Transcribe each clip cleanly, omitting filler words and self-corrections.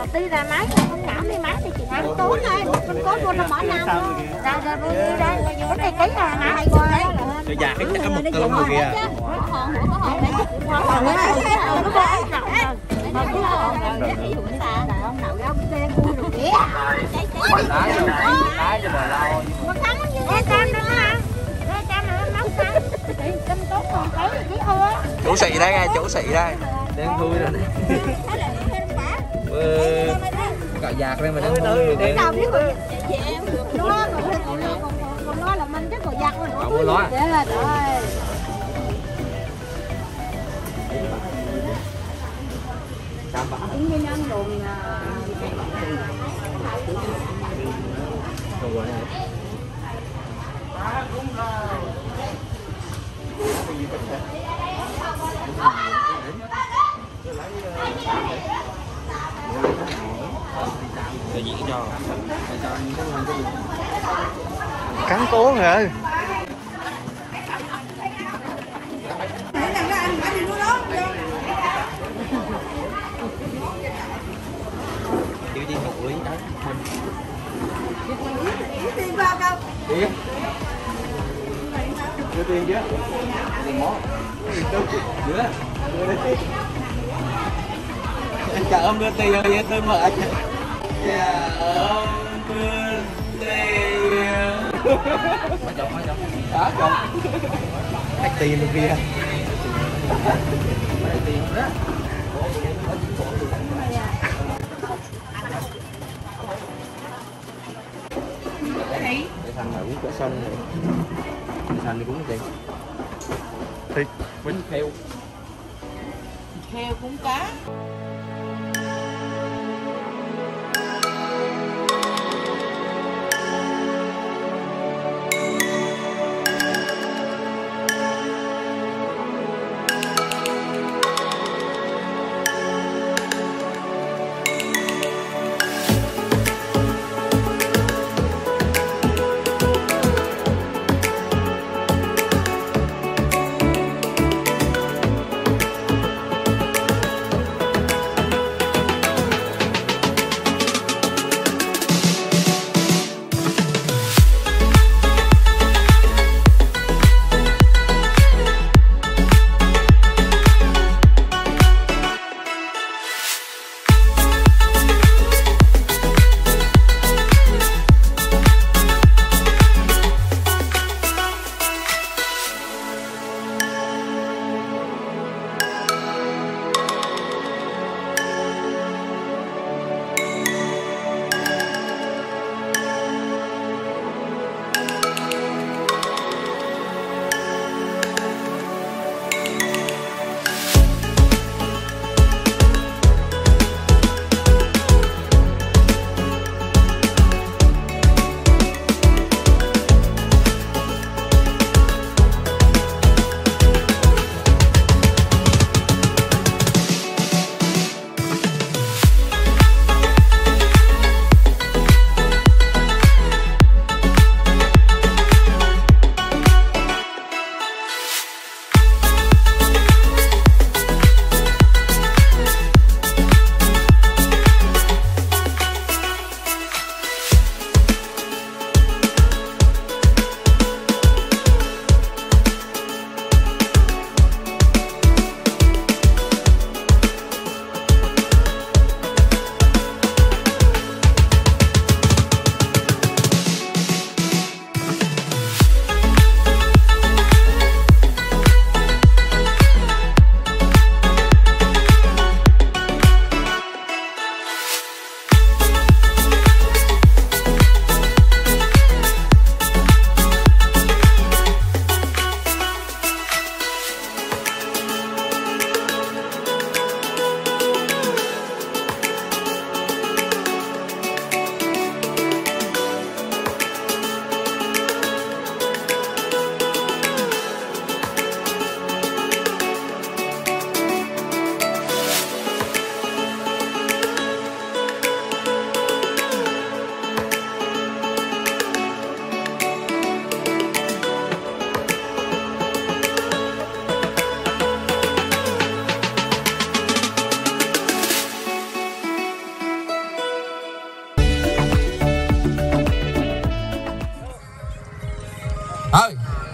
đi ra máy không ngảm đi máy thì chị ăn tối thôi, con cố mua nó bỏ nam ra ra vui đây, có đây ký à hả hay coi rồi già cái có một tôm rồi kìa. Chủ xị đây nghe, chủ xị đây. Đang vui rồi nè. Cạo giạc đây mà đang vui rồi. Còn nói là mình chắc còn giặt rồi. Cậu muốn nói. Tính như nhân đồn Rồi diễn cho. Cắn cố rồi. Tiêu đi ngủ lý đấy. tiền vào đâu? Tiền. Đưa tiền chứ. Tiền món. Đưa. Anh chào ông đưa tiền rồi tôi mở anh. Chào ông đưa tiền. Má chồng. Đó chồng. Khách tiền luôn kìa. Khách tiền đó. Để thành là uống cỡ sông này. Thành thì cũng tiền. Thịt Bánh heo. Heo cũng cá.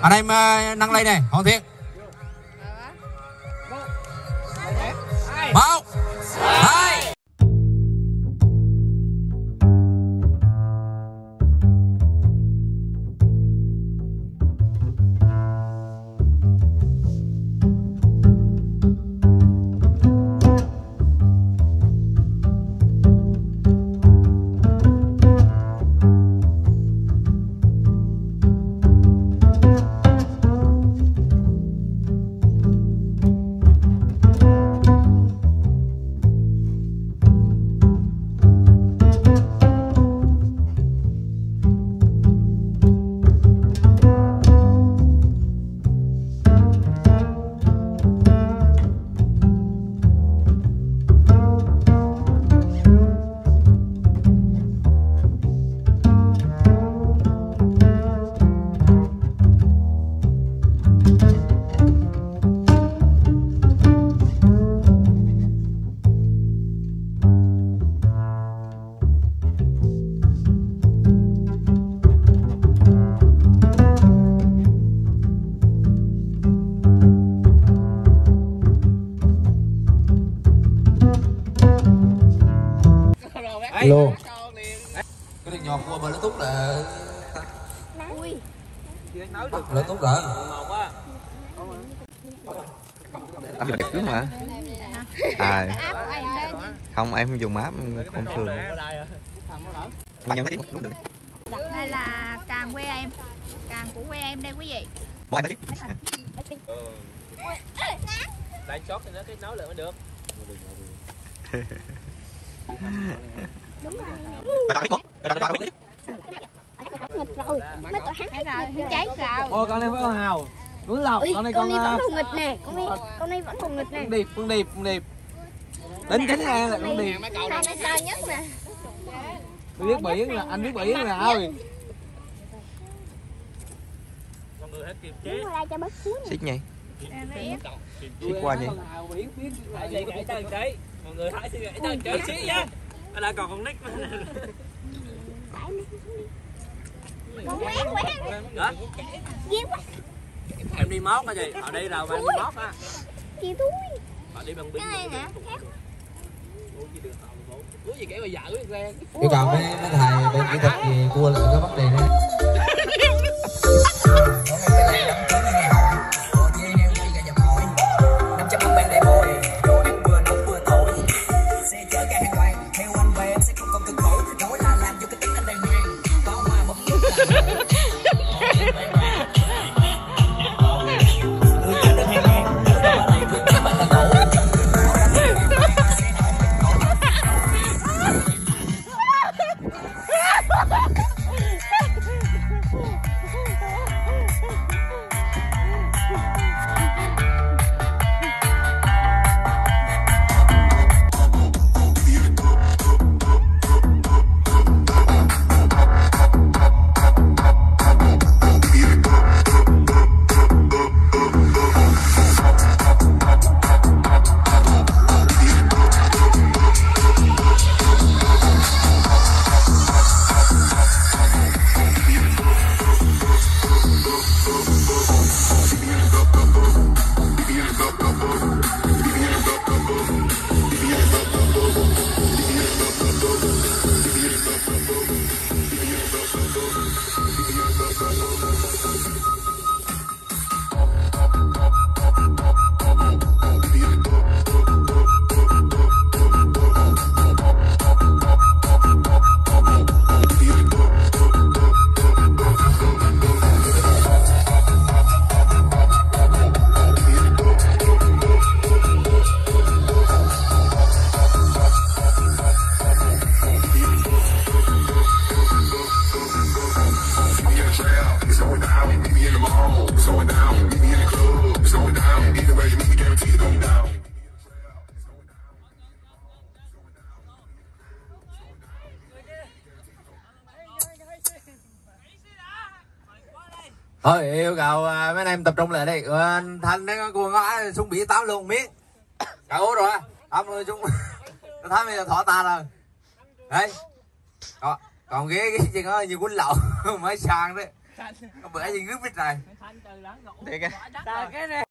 Anh em nâng lên này, Hoàng Thiên. 1 2. Luôn. Cái điện nhọt của bên nó tút là Ui. nó tút rồi. Anh đẹp lắm hả? À, không em không dùng áp không thường. Đây là càng quê em, càng của quê em đây quý vị. Lại chót thì nó kết nối lại mới được. Đúng rồi. Nghịch rồi, mấy tụi hắn rồi, cháy rồi. Ô con này phải con Hào. Đúng lọc, con này con vẫn còn nghịch nè, con này vẫn còn nghịch nè. Phương Điệp. Tính chính ra là con Điệp. Hai này to nhất nè. Tôi biết biển là anh biết biển là ơi. Con người hết kiềm chế. Đứng đây cho bớt xuống. Xích nhỉ? Xích qua nhỉ? Đấy, mọi người hãy suy nghĩ cho chơi xí nha. Anh đã còn con nick. Con quét. Hả? Ghê quá. Em đi mót hả chị? Ở đây là em đi mót á. Chị túi. Họ đi bằng pin. Cái này nè, khác. Ủa gì kể bà vợ với quen. Yêu cầu mấy thầy bên kỹ thuật gì cua lại cái bắp tiền đấy. Thôi yêu cầu mấy anh em tập trung lại đi. Thanh nó cua ngó xuống biển táo luôn miếng. Cậu rồi. Tao xuống. Nó thấy bây giờ thỏ ta rồi. Đấy. Còn cái gì có nhiều quýnh lậu mới sang đấy. bữa gì group vịt này Thiệt á. cái này